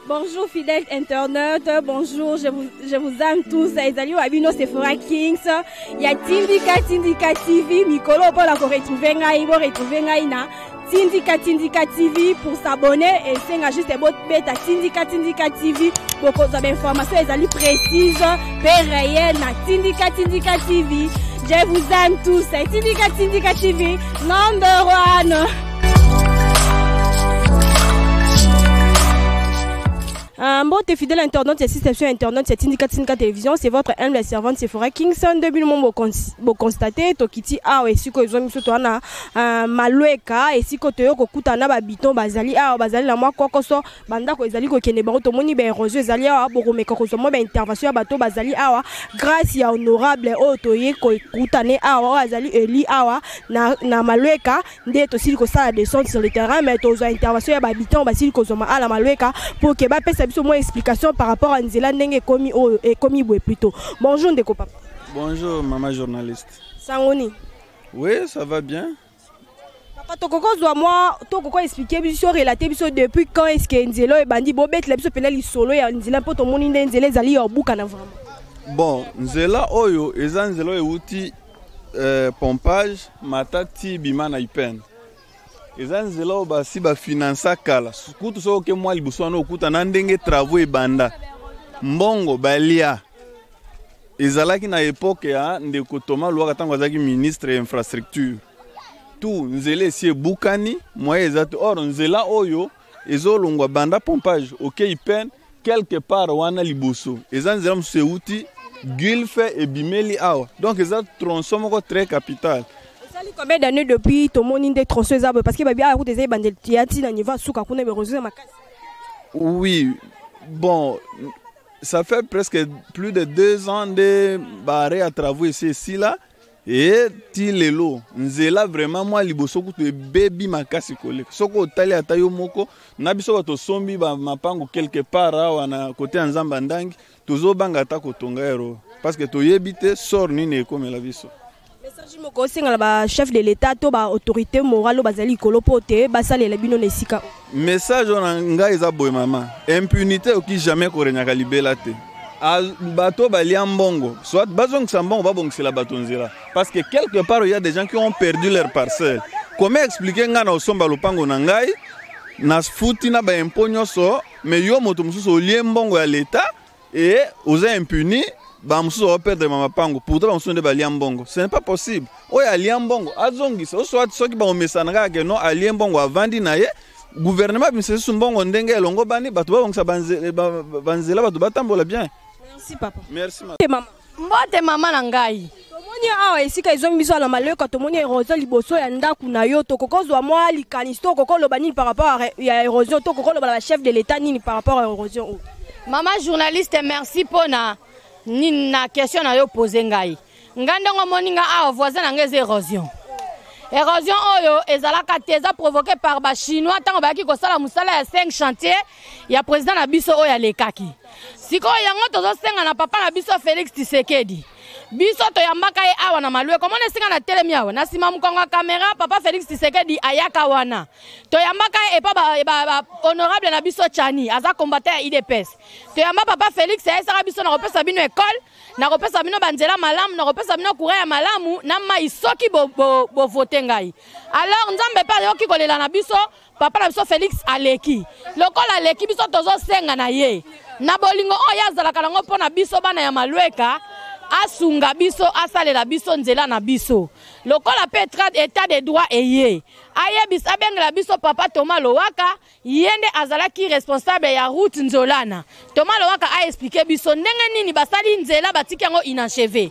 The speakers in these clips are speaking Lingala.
Bonjour fidèles internautes, bonjour, je vous aime tous. Ezali Wabino Sephora Kings. Il y a Tindika TV, Mikolo pour la retrouver ngai na Tindika TV pour s'abonner et c'est juste un bête à Tindika TV pour que vous avez information ezali précise, réelle na Tindika TV. Je vous aime tous. Tindika TV, number 1. Bon, t'es fidèle internaute, c'est système sur internet, c'est Tindika télévision, c'est votre humble servante Sephora Kingston. Depuis le moment où constater, Tokiti a aussi que ils ont mis sur toi na malueka et si côté ko kutana ba biton bazali la moi kokoso banda ko ezali ko kene ba to moni ba érosion ezali a bo meka ko so mo ba intervention bato bazali awa grâce ya honorable otoye ko kutane awa azali eli awa na malueka nde to sili ko sala descente sur le terrain mais to zo intervention ya ba biton ba sili ko zo ma ala malueka pour que ba pesa biso mo explication par rapport à Nzela ndenge komi boue plutôt. Bonjour Ndeko Papa. Bonjour maman journaliste. Sangoni. Oui, ça va bien. Papa tokoko zwa moi tokoko expliquer biso relater biso depuis quand est-ce que Nzela e bandi bobet la biso pena li solo ya Nzela poto moni Nzela zali ya buka na vraiment. Bon, Nzela oyo eza Nzela e uti pompage matati bima na ipen. Eza Nzela o basi ba finança kala kutu so ke mwa libuso wana okuta na ndenge travaux ebanda mbongo balia ezalaki na époque ya ndeko Thomas Lwaka tango azaki ministre ya infrastructure tout Nzela esi ebukani moye ezati or Nzela oyo ezolongwa banda pompage ok ipen quelque part wana libuso eza Nzela mse uti gulfe ebimeli awa donc eza tronçon moko très capital. Combien d'années depuis ton monde des tronçons parce que babi a route des bandel tiati na niveau souka kuna be rejoindre ma case. Oui, bon, ça fait presque plus de 2 ans de barré à travaux ici là et tilelo Nzela vraiment moi liboso kutu baby makasi kole soko tali atayo moko na biso bato sombi ba mapango quelque part wana côté nzamba ndangi tozo banga ta kotonga ero parce que toyebite sort nini ekomela biso. Chef de l'État, autorité morale, bazali kolopote, basale la bino nesika. Message on nga eza boy mama. Impunité oki jamais korenyaka libela te. Al bato balia mbongo. Soit bazong sambongo ba bongsela bato Nzela. Parce que quelque part il y a des gens qui ont perdu leur parcelle. Comment expliquer nga na osomba lopango na ngai na futi na ba imponyo so mais yo moto mususu olie mbongo ya l'État et oza impuni. Ba mususu va perdre mama pango pourtant ba mususu de ba liambongo ce n'est pas possible oya liambongo azongisa o soit soki ba omesana ka no aliambongo avandi na ye gouvernement bisesu mbongo ndenge elongo bani bato ba bongisa banzela bato batambola bien. Merci papa. Merci maman. Mbote mama na ngai tomoni awa esika ezongi biso na maleko tomoni érosion liboso ya ndaku na yo tokokozwa mwa likanisto kokoloba nini par rapport à érosion tokokoloba la chef de l'état nini par rapport à érosion. Maman journaliste merci pona ni na question na yo poser ngai ngandongo moninga a voisin na ngeze érosion oyo ezalaka teza provoqué par ba chinois tango ba ki ko sala musala ya 5 chantier ya président na biso oyo alekaki siko yango tozo senga na papa na biso Félix Tshisekedi biso to yambaka ye awa na malue comment esinga na telemi awa na sima mukonga caméra papa Félix Tshisekedi ayaka wana to yambaka e pa ba honorable na biso Chani aza combattant ya IDPS to yamba papa Félix ayesaka biso na kopesa bino école na kopesa bino banzela malamu na kopesa bino courant ya malamu na mai soki bo voter ngai alors nzambe pa yoki kolela na biso papa na biso Félix aleki lokola aleki biso tozo senga na ye na bolingo oyo azalaka nango mpona biso bana ya malueka asunga biso asalela biso Nzela na biso lokola petra état de droit eye ayebis abengela biso papa Thomas Lwaka yende azalaki responsable ya route Nzolana Thomas Lwaka a expliqué biso ndenge nini basali Nzela batiki yango inachevé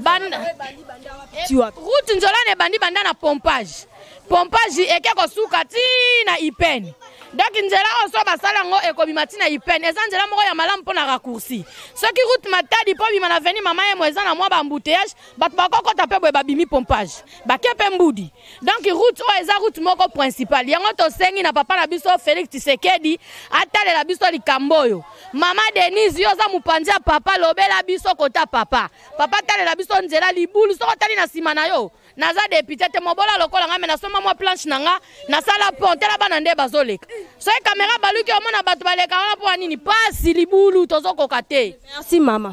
route Nzolana bandi banda na pompage eke kosuka ti na ipen donc Nzela oso basala ngo ekobimati na ipen eza Nzela moko ya malamu mpona raccourci soki route matadi po bima na veni mama ye moeza na mwa ba embouteillage bato bakokota pe boye babimi pompage bakepe mbudi donc route oyo eza route moko principale yango tosengi na papa na biso Félix Tshisekedi atalela biso likambo oyo mama Denise yo za mopanzi ya papa lobela biso kota papa talela biso Nzela libulu soko tali na sima na yo naza député te mobola lokola nga me nasoma mwa planche nanga nasala ponte la bana nde bazoleka so caméra baluki omona bato baleka wana po nini pasi libulu tozokoka te. Merci mama.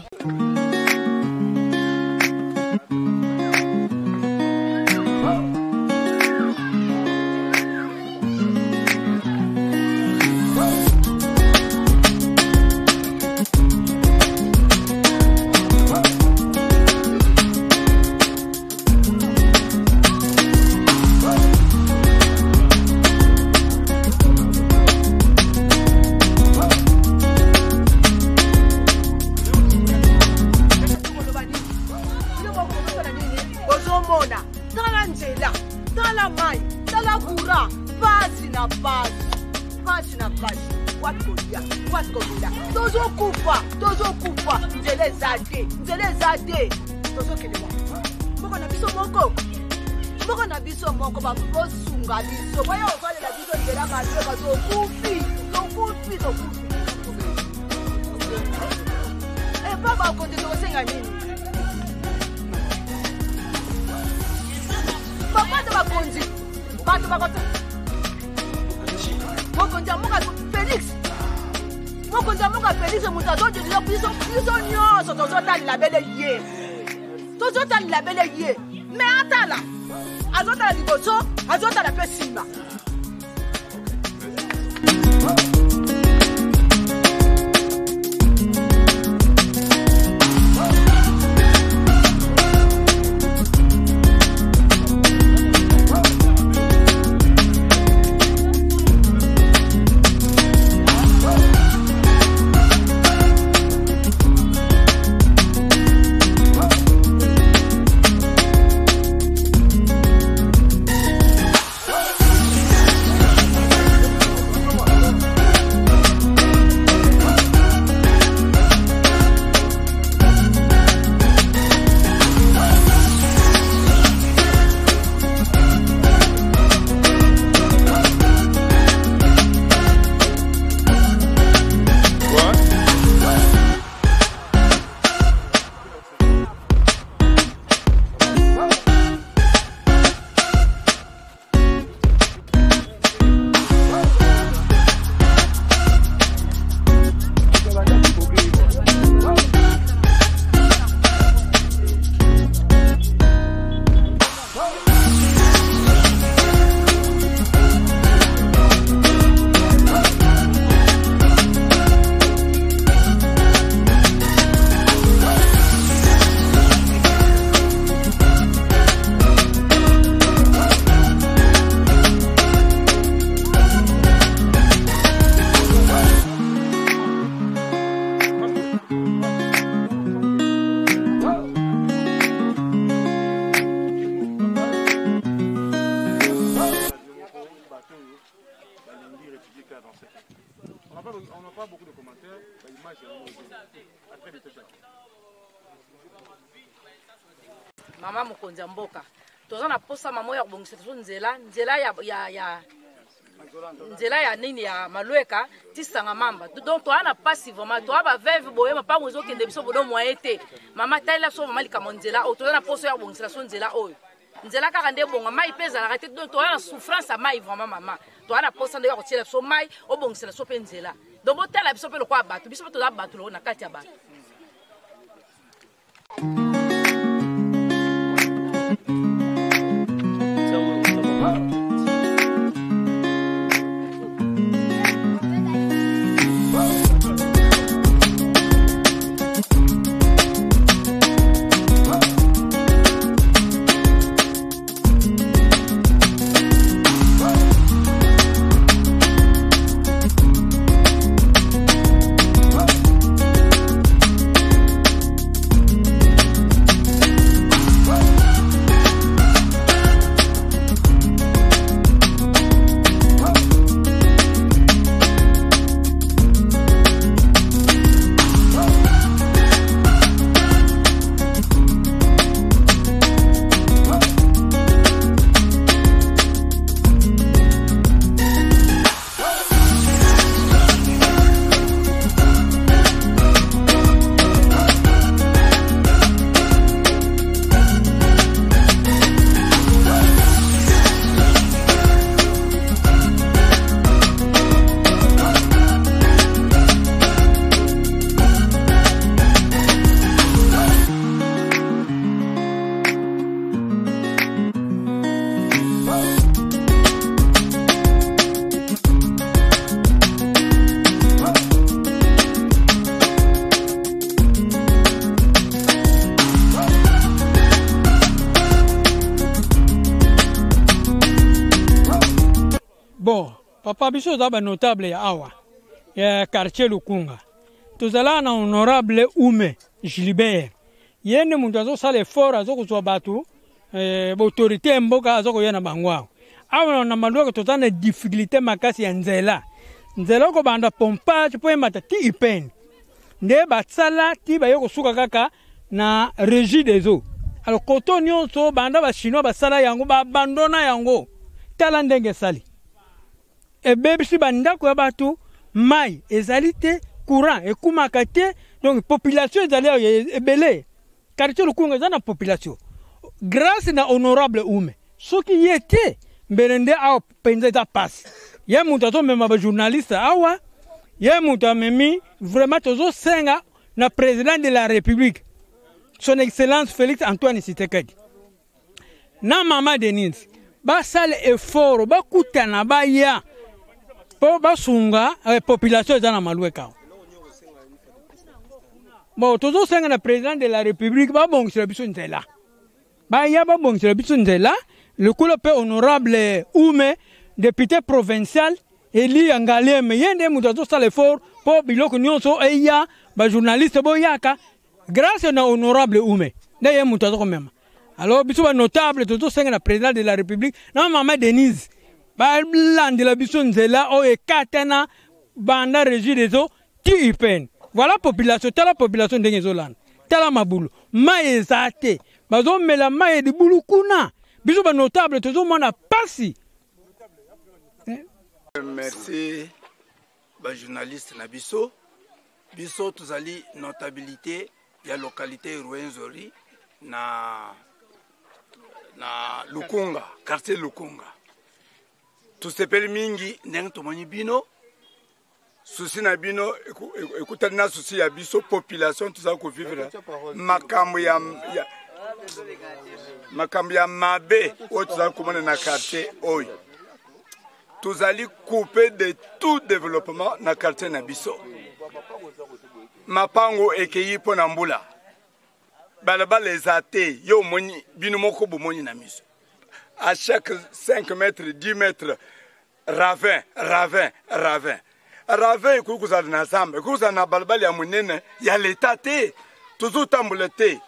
On n'a pas beaucoup de commentaires. L'image est à très vite. Maman Mokonzi Mboka. Toza na posa mamo ya kubongisa nzela ya nini ya malueka tisanga mamba. Donc to ana pasi vraiment to aba veve boye mapango zo kende biso bodo moyete. Mama taila so mama lika monzela o toza na posa ya kubongisa nzela oyo. Nzela kaka nde bonga mai peza na kati donc to ana souffrance à mai vraiment mama. To ana posa nde ya kotiela so mai o bongisa so pe nzela. Donc botela biso pe lo kwa batu biso to za batu lo na kati ya batu. papa biso za ba notable ya awa ya quartier Lukunga tozala na honorable Ume Gilbert yene muntu azosala effort azokozwa batu autorité mboka azokoyena bango awa na malweko tozana difficulté makasi ya nzela ko banda pompage po emata ti ipeni nde batsala ti bayoko suka kaka na régie des eaux alors koto nyonso banda ba chinois basala yango ba abandona yango tala ndenge sali ebebisi bandako ya batu mai ezali te courant ekumaka te donc population ezali ebele quartier Lukunga ezana population grâce na honorable Ume soki yete mbelende awa penza eza passe ye mutu azomema ba journaliste awa ye mutu amemi vraiment tozosenga na président de la république son excellence Félix Antoine Tshisekedi na mama Denise basala effort bakutana baya po basunga population eza na malweka bon tozosenga na président de la république babongisela biso nzela baya babongisela biso nzela lekolo pe honorable Ume député provincial Eli Angaleme yende mutu azosala effort po biloko nyonso eya ba journaliste boyaka grâce na honorable Ume nde ye mutu azokomema alors biso ba notable tozosenga na président de la république na mama Denise balandela biso nzela oyo ekatana banda régie des eaux ti ipene voilà population tala population ndenge ezolanda tala mabulu mai eza te bazomela mai libulu kuna biso ba notable tozomona pasi. Merci ba journaliste na biso tozali notabilité ya localité Rwenzori na Lukunga quartier Lukunga tusepeli mingi ndenge tomoni bino souci na bino ekutani na souci ya biso population tuzali kovivre makambo ya mabe oyo tozali komona na quartier oyo tozali coupé de tout développement na quartier na biso mapango ekeyi mpo na mbula balabala eza te yo omoni bino moko bomoni na miso à chaque 5 mètres 10 mètres ravin ekoki kozala na zamba ekoki kozala na balabala ya monene ya leta te tozotambola te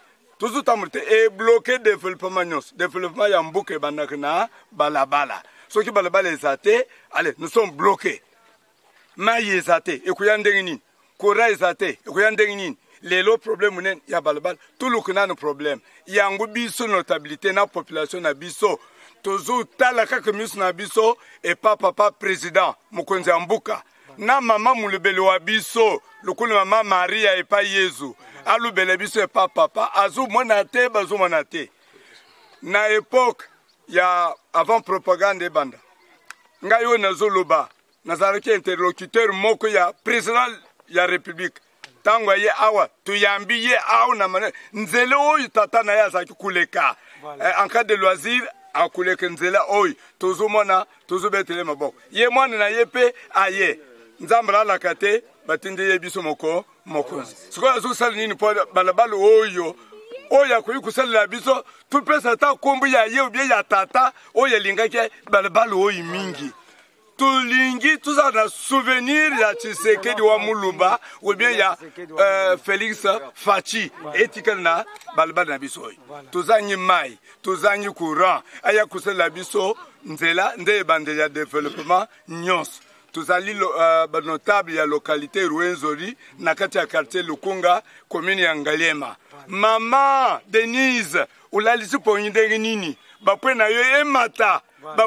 ebloke développement nyonso développement ya mboka ebandaka na balabala soki balabala eza te allez nous sommes bloqués mai eza te ekoya ndenge nini courant eza te ekoya ndenge nini lelo problème monene ya balabala tuluku nano problème yango biso notabilité na population na biso tozotala kaka miso na biso epa papa président mokonzi ya mbuka na mama mulubeli wa biso lokolo mama Maria epa Yezu alubele biso epa papa azomona te bazomona te na époque ya avant propagande ebanda ngai oyo nazoloba nazalaki interlocuteur moko ya président ya république tango ye awa tuyambi ye awa na mane nzela oyo tata na ye azalaki kuleka en cas de loisir akuleka nzela oyo tozomona tozobetele maboko ye mwana na ye pe aye nzambe alaka te batindi ye biso mokonzi sikoyo azosala nini mpo balabala oyo akoki kosalela biso tupesa ata kombo ya ye obie ya tata oyo elingaki balabala oyo mingi tulingi tuzala na souvenir ya Tshisekedi wa Mulumba ou bien ya Félix Fachi etikali na balabala na biso oyo tozanyi mai tozanyi courant aya kosalela biso nzela nde ebandeli ya développement nyonso tozali notable ya localité Rwenzori na kati ya quartier Lukunga commune ya Ngaliema mama Denise ulalisi pongi ndenge nini bapwe na yo emata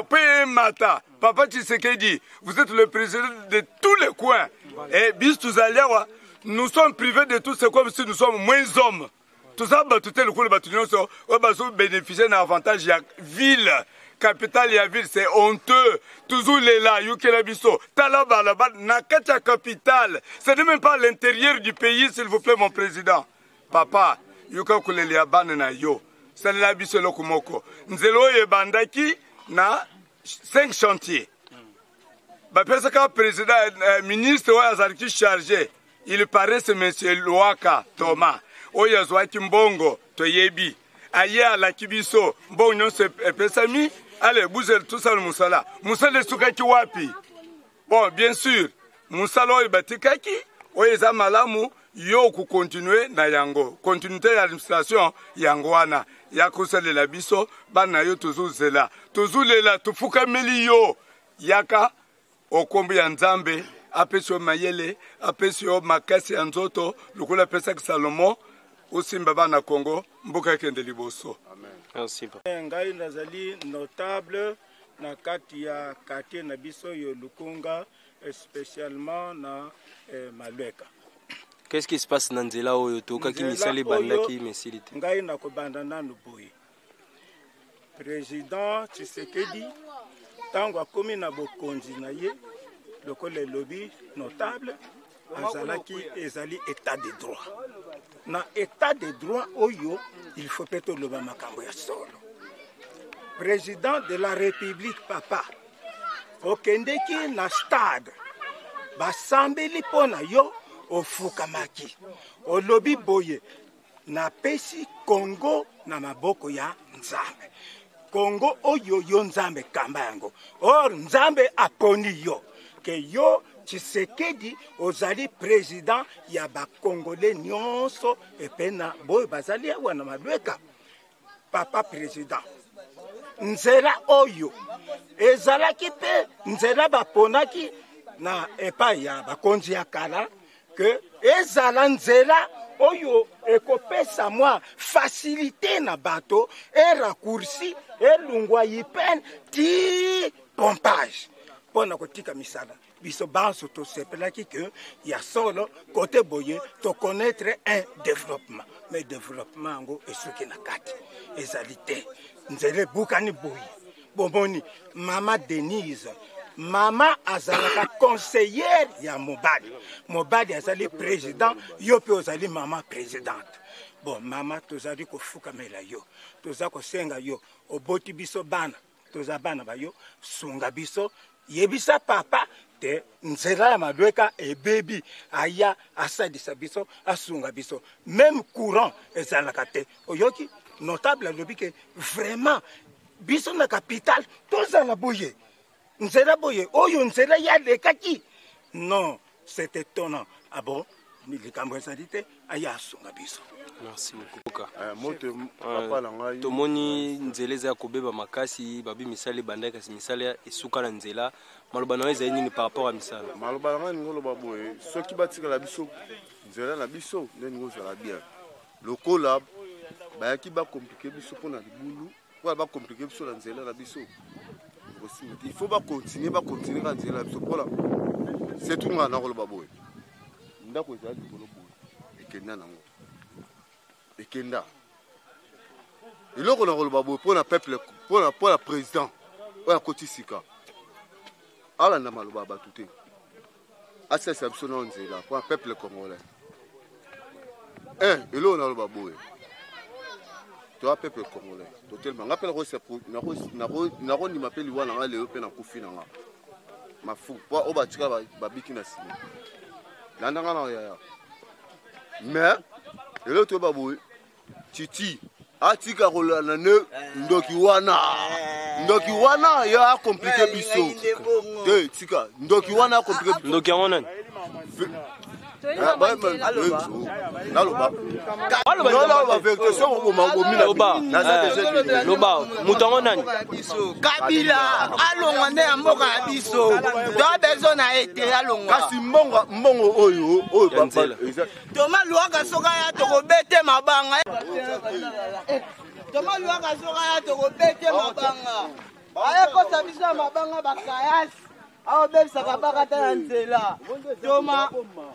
papa Tshisekedi vous êtes le président de tous les coins et bis tuzaliawa nous sommes privés de tout ce comme si nous sommes moins hommes tout ça batute le coup batu nyonso o baso bénéficier na avantage ya ville capitale ya ville c'est honteux toujours les là yukela biso talaba la na kacha capitale c'est même pas l'intérieur du pays s'il vous plaît mon président papa yuka kulele ya bana na yo c'est la biso lokomoko nzelo ebandaki na 5 chantiers ba pesa ka président ministre wa azalaki chargé il paraît c'est monsieur Loaka Thomas oyo zwaki mbongo toyebi aye ala kibiso mbongo nyonso epesami ale buzel tout ça musala sukaki wapi Bon, bien sûr, Moussalo Batikaki, Oeza Malamu, yo ku continue na yango. Continuité d'administration, yangoana. Yakusele la biso, bana yo tuzu zela. Tuzu lela, tufuka meli yo. Yaka, okombi ya nzambe, apesio mayele, apesio makasi ya nzoto, lukula pesa Salomo, usimba bana Congo, mbuka kende liboso. Merci. Ngai nazali notable na kati ya quartier na biso yo Lukunga, spécialement na Malweka. Qu'est-ce qui se passe dans Nzela oyo toka ki misali bandaki mesilite? Ngai na kobanda nanu boye. Président Tshisekedi tango akomi na bokonzi na ye lokola lobby notable azalaki ezali état de droit. Na état de droit oyo il faut peut-être loba makambo ya solo. Président de la République papa okendeki na stade basambeli pona yo ofukamaki olobi boye na pesi Congo na maboko ya Nzambe. Congo oyo yo Nzambe kamba yango. Or Nzambe aponi yo ke yo Tshisekedi ozali président ya ba Congolais nyonso epena boye bazali awa na Malweka. Papa président Nzela oyo ezalaki pe nzela baponaki na epai ya bakonzi ya kala que ezala nzela oyo ekopesa mwa facilité na bato et raccourci et lungwa yipen ti pompage pona kotika misala biso banso to sepelaki que ya solo côté boye to connaître un développement mais développement ngo esuki na kati ezalité nzele bukani boye bomoni mama Denise mama azalaka conseillère ya mobali mobali azali président yo pe ozali mama présidente bon mama tozali kofukamela yo toza kosenga yo oboti biso bana toza bana ba yo sunga biso yebisa papa te nzela ya Malweka ebebi aya asadisa biso asunga biso même courant ezalaka te oyoki notable alobi ke vraiment biso na capitale tozala boye nzela boye oyo nzela ya lekaki non c'est étonnant ah bon milikambo ezalite aya asunga biso. Merci beaucoup. Tomoni nzela za kobeba makasi babi misali bandaka misali esuka na nzela maloba na weza nini par rapport à misala maloba na ngolo baboye soki batika la biso nzela na biso ndeni ngozala bien lokola bayaki ba compliquer biso pona libulu pour ba compliquer biso na nzela na biso aussi il faut ba continuer ka nzela na biso pola c'est tout ngana ngolo baboye ndako ezali bolo boye ekenda nango ekenda eloko na ngolo baboye pona peuple pona président oya kotisika ala na maloba ba tuté asesa biso na nzela pona peuple congolais eloko na ngolo baboye toi peuple congolais totalement rappelle rose na roni m'appelle wana nga leo pe na kufi na nga mafu kwa oba tika ba biki na sima landa nga na ya mais lelo to baboy titi atika rolana ne ndoki wana ya compliqué biso te tika ndoki wana compliqué ndoki wana Kabila alongwa nde ya mboka ya biso to bezo na ete alongwa kasi mbongo oyo toma luaka soka ya tokobete mabanga toma luaka soka ya tokobete mabanga ayekosa biso ya mabanga bakayasi aobebisaka bakata na nzela toma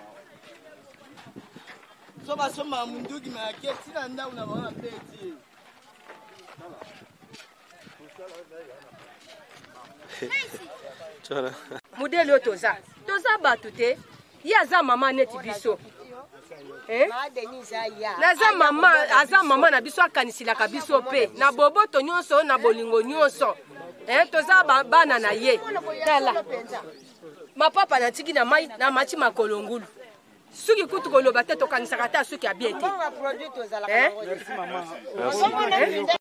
soba soma munduki ma keti na ndau na bana peti modele oyo toza bato te ye aza mama neti biso aza mama na biso akanisilaka biso pe na boboto nyonso na bolingo nyonso toza bana na ye tala mapapa na tiki na mai na machi makolongulu suki kutu koloba te tokanisaka te suki abie te